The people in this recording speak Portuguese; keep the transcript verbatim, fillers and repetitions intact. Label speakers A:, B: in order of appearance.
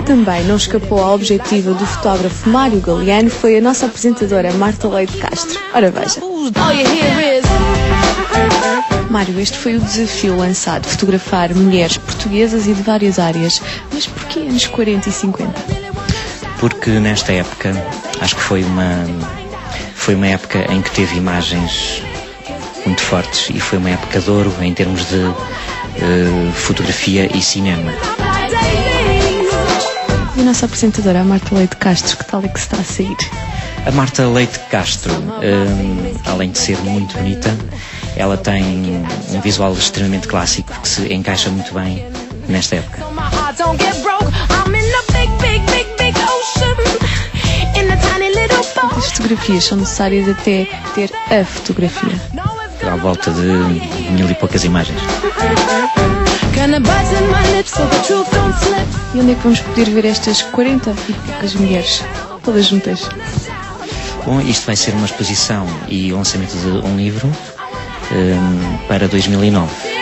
A: também não escapou à objetiva do fotógrafo Mário Galeano foi a nossa apresentadora Marta Leite Castro. Ora veja. Mário, este foi o desafio lançado, fotografar mulheres portuguesas e de várias áreas. Mas porquê anos quarenta e cinquenta?
B: Porque nesta época, acho que foi uma, foi uma época em que teve imagens muito fortes e foi uma época de ouro em termos de uh, fotografia e cinema.
A: E a nossa apresentadora, a Marta Leite Castro, que tal é que se está a sair?
B: A Marta Leite Castro, uh, além de ser muito bonita, ela tem um visual extremamente clássico que se encaixa muito bem nesta época.
A: Quantas fotografias são necessárias até ter a fotografia?
B: À volta de mil e poucas imagens.
A: E onde é que vamos poder ver estas quarenta e poucas mulheres, todas juntas?
B: Bom, isto vai ser uma exposição e o lançamento de um livro um, para dois mil e nove.